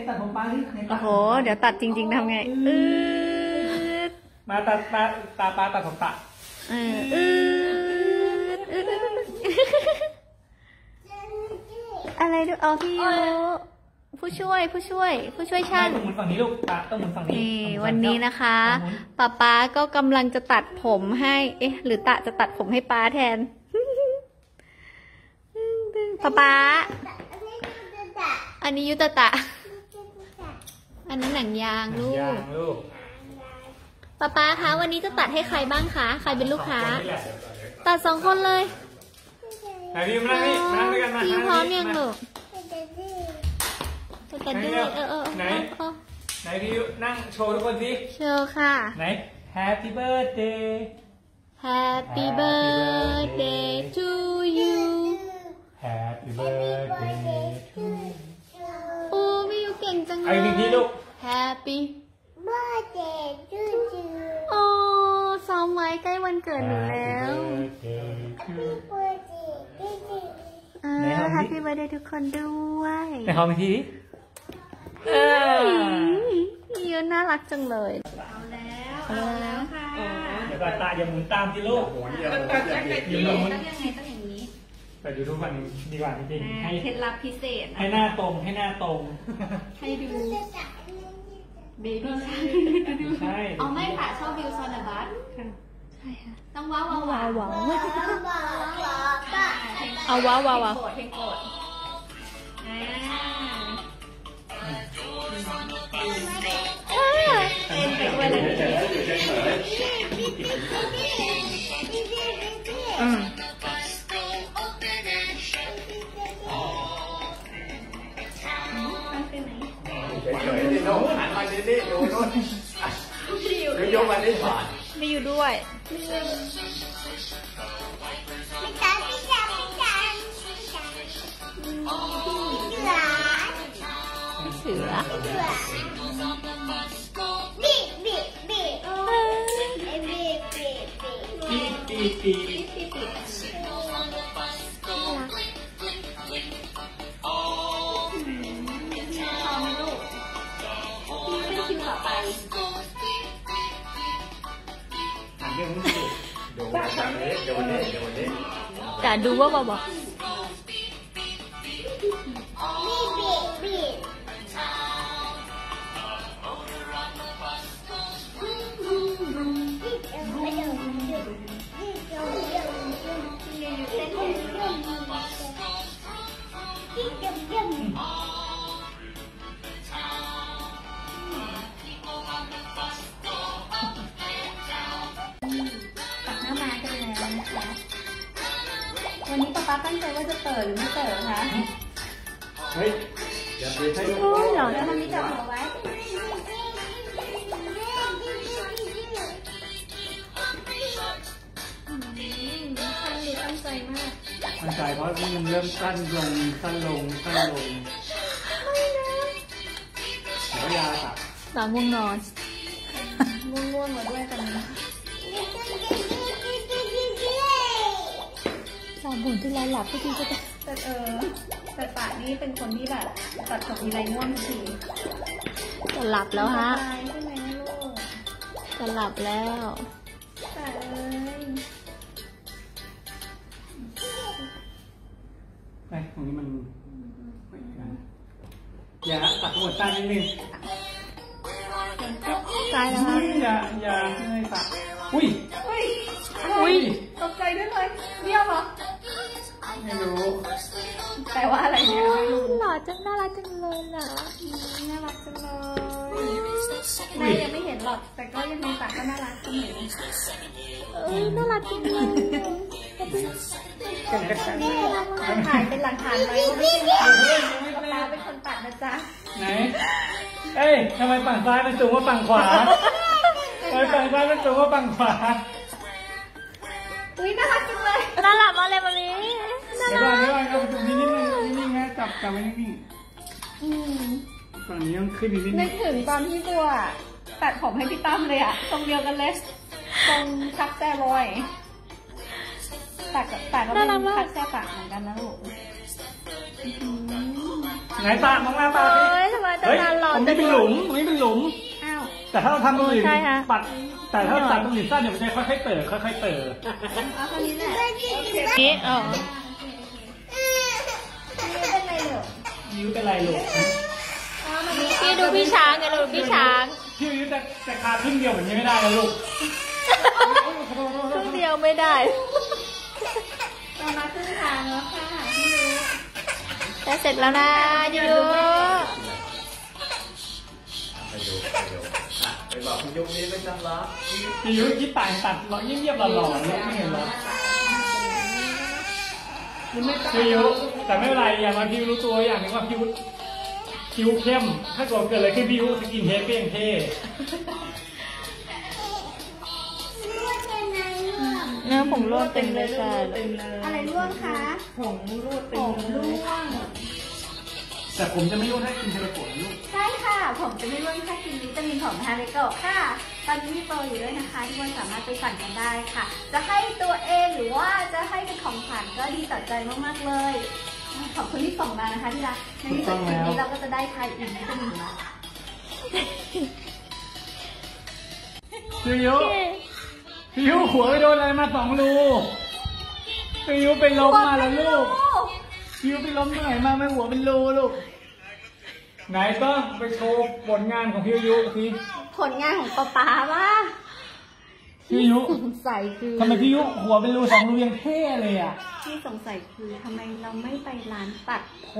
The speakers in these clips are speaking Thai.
ตัดผมป้าที่โอ้โหเดี๋ยวตัดจริงๆทำไงมาตัดตาป้าตัดผมตะอะไรดูเอาพี่ผู้ช่วยช่างต้องหมุนฝั่งนี้ลูกตาต้องหมุนฝั่งนี้นี่วันนี้นะคะป๊าก็กำลังจะตัดผมให้หรือตะจะตัดผมให้ป้าแทนป๊าอันนี้ยุตตะอันนั้นหนังยางลูกป๊าคะวันนี้จะตัดให้ใครบ้างคะใครเป็นลูกค้าตัด2 คนเลยพี่มานั่งด้วยกันมาพี่พร้อมยังลูกจะด้วยไหนพี่นั่งโชว์ทุกคนสิโชว์ค่ะไหน Happy birthday Happy birthday to you Happy birthday to you โอ้มิวเก่งจังเลยไอ้พี่ลูก Happy birthday to you โอ้ซ้อมไว้ใกล้วันเกิดหนูแล้วHappy birthday ทุกคนด้วยในห้องพี่เยอะน่ารักจังเลยเอาแล้วค่ะเดี๋ยวตาอย่าหมุนตามที่ลูกอย่าหมุนต้องยังไงต้องอย่างนี้ไปดูทุกวันดีกว่าจริงๆให้เคล็ดลับพิเศษให้หน้าตรงให้ดูเบบี้ใช่เอาไม่ค่ะชอบวิวซอนบัสใช่ค่ะต้องว้าวเอาว้าวเพลงโปรดเต้นไปด้วยเลยโน้หันมาดิดูโน้นเดี๋ยวยกมาได้ผ่านไม่อยู่ด้วยเสือปีแต่ดูว่าบอกวันนี้ป๊าตั้งใจว่าจะเปิดหรือไม่เปิดคะเฮ้ยอย่าเปิดให้ลูกหรอแล้วมันไม่จับหัวไว้ตั้งใจมากตั้งใจเพราะมันเริ่มสั้นลงแล้วยาค่ะหลับง่วงนอนง่วงมาด้วยกันบ่นที่ไรหลับพี่จะแต่ป่านี่เป็นคนที่แบบตัดผมมีไรง่วงทีจะหลับแล้วฮะใช่ไหมลูกจะหลับแล้วแต่ไปตรงนี้มันอย่าตัดหัวใจนิดนึงตายแล้วฮะอย่าให้ตัดอุ้ยตกใจด้วยเลยเบี้ยวเหรอไม่รู้แปลว่าอะไรเนี่ยไม่รู้หล่อจังน่ารักจังเลยเหรอน่ารักจังเลยแม่ยังไม่เห็นหรอกแต่ก็ยังมีปากก็น่ารักเสมอน่ารักจริงเลยนี่ถ่ายเป็นหลักฐานไว้ว่าไม่ใช่ปลาเป็นคนตัดนะจ๊ะไหนทำไมฝั่งซ้ายมันสูงกว่าฝั่งขวาทำไมฝั่งซ้ายมันสูงกว่าฝั่งขวาอุ้ยน่ารักจังเลยน่ารักมากเลยวันนี้เดี๋ยวเอาตรงนี้นิ่งๆนะจับไว้นิ่งๆฝั่งนี้ต้องขึ้นนิดนึงนึกถึงตอนที่บัวตัดผมให้พี่ตั้มเลยอะตรงเดียวกันเลยตรงคัตแซ่บอยตัดก็เป็นคัตแซ่ปากเหมือนกันนะลูกไหนตามองหน้าตาทำไมตาหล่อรงนี้เป็นหลุมตรงนี้เป็นหลุมอ้าวแต่ถ้าเราทำตรงอื่นใช่ค่ะปัดแต่ถ้าตัดตรงอื่นสั้นเนี่ยมันจะค่อยๆเติร์ค่อยๆเติร์เอาคนนี้แหละนี่ยิ้วเป็นไรลูกพี่ดูพี่ช้างไงดูพี่ช้างพี่ยิ้วจะคาครึ่งเดียวแบบนี้ไม่ได้แล้วลูกครึ่งเดียวไม่ได้เรามาครึ่งทางแล้วค่ะพี่ยูจะเสร็จแล้วนะยูไปบอกคุณยุคนี้ไม่จำละพี่ยิ้วคิดต่างตัดหล่อเงียบๆหล่อๆเนี่ยไม่เห็นหรอพี่ยิ้วแต่ไม่เป็นไรอย่างว่าพี่รู้ตัวอย่างนึงว่าพี่คิ้วเข้มถ้าเกิดอะไรขึ้นพี่ยิ้วสกินเฮดก็ยังเท่เนื้อผมร่วงเต็มเลยค่ะอะไรร่วงคะผงรูดเป็นร่วงแต่ผมจะไม่ยุ่งให้กินเทเลโกะลูกใช่ค่ะผมจะไม่ร่วงแค่กินวิตามินของฮาริโกะค่ะ ตอนนี้มีโปรอยู่ด้วยนะคะทุกคนสามารถไปสั่งกันได้ค่ะ จะให้ตัวเองหรือว่าจะให้เป็นของขวัญก็ดีต่อใจมากๆเลย ขอบคุณที่ส่งมานะคะที่รักในที่สุดคลิปนี้เราก็จะได้ทายอินวิตามินมาพี่ยิ้วหัวไปโดนอะไรมา2 รูพี่ยิ้วไปล้มมาแล้วลูกพี่ยิ้วไปล้มตรงไหนมาไม่หัวเป็นรูลูกไหนต้องไปโชว์ผลงานของพี่ยิ้วสิผลงานของป๊าว่าพี่ยิ้วสงสัยคือทำไมพี่ยิ้วหัวเป็นรู2 รูยังเท่เลยอ่ะที่สงสัยคือทำไมเราไม่ไปร้านตัดผม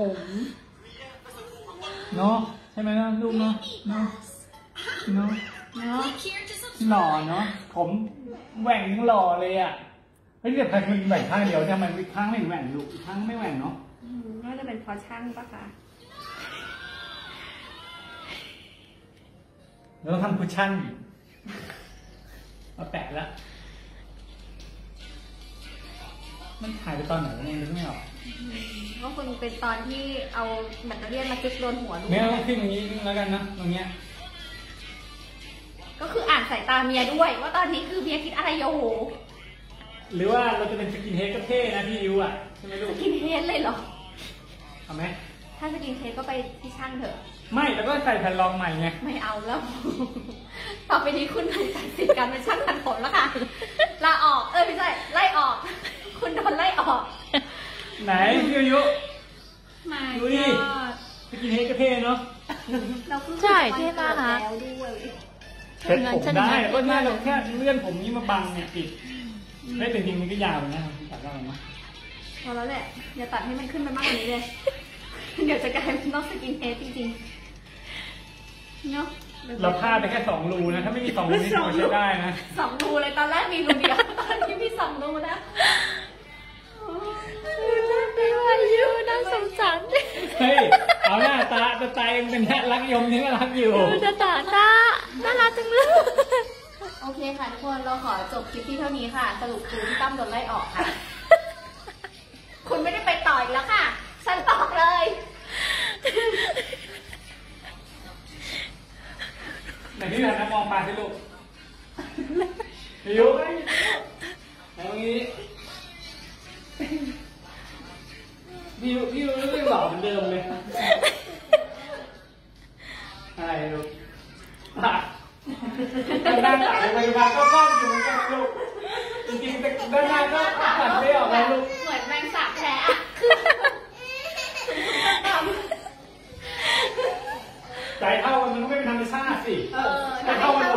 เนาะใช่ไหมนะลูกเนาะเนาะเนาะหล่อเนาะผมแหว่งยังหล่อเลยอ่ะเฮ้ยเดี๋ยวใครคุณแหว่งข้างเดียวเนี่ยมันข้างไม่แหว่งลูกข้างไม่แหว่งเนาะน่าจะเป็นเพราะช่างปะคะแล้วทำคุชชั่นมาแปะแล้วมันถ่ายไปตอนไหนเนี่ยนึกไม่ออกก็คงเป็นตอนที่เอาแบตเตอรี่มาจุดโดนหัวลูกเนี่ยต้องขึ้นอย่างนี้แล้วกันนะตรงเนี้ยก็คืออ่านสายตาเมียด้วย ว่าตอนนี้คือเมียคิดอะไรอยู่หรือว่าเราจะเป็นสกินเฮดก็เท่นะพี่อิวอ่ะใช่ไหมลูสกกินเฮดเลยเหรอเอาไหมถ้าสกินเฮดก็ไปที่ช่างเถอะไม่แล้วก็ใส่แผ่นรองใหม่ไงไม่เอาแล้ว ต่อไปนี้คุณถูกตัดสิทธิ์การเป็นช่างตัดผมแล้วค่ะ ลาออก ไม่ใช่ ไล่ออก คุณโดนไล่ออกไหนพี่อิวไม่ดูดิสกินเฮดก็เท่เนาะใช่เท่มากนะแล้วด้วยเซ็ตผมได้ก็น่าเราแค่เลื่อนผมนี้มาบังเนี่ยปิดได้แต่จริงมันก็ยาวนะตัดได้ไหมพอแล้วแหละ อย่าตัดให้มันขึ้นไปมากกว่านี้เลย เดี๋ยวจะกลายเป็นนอกสกินเฮดจริงๆ เนาะเราพลาดไปแค่2 รูนะ ถ้าไม่มี2 รูนี่เราใช้ได้นะ 2 รูเลยตอนแรกมีรูเดียว ตอนนี้มี2 รูแล้วพี่วายุน่าสงสารเฮ้ย เอาหน้าตาเองเป็นแค่รักยมที่รักอยู่ดูจะตาน่ารักจังเลยโอเคค่ะทุกคนเราขอจบคลิปที่เท่านี้ค่ะ สรุปคือพี่ตั้มโดนไล่ออกค่ะ คุณไม่ได้ไปต่ออีกแล้วค่ะ ฉันบอกเลยไหนที่ไหนนะมองปลาสิลูกหิวเอางี้พี่รู้สึกหล่อเหมือนเดิมเลยอะไรลูกด้านหน้าตัดไปมาก็คล่องอยู่เหมือนกันลูกจริงๆแต่ด้านหน้าก็ตัดไม่ออกแล้วลูกเหมือนแมงสาบแท้ใจเท่ามันก็ไม่เป็นธรรมชาติสิใจเท่ามัน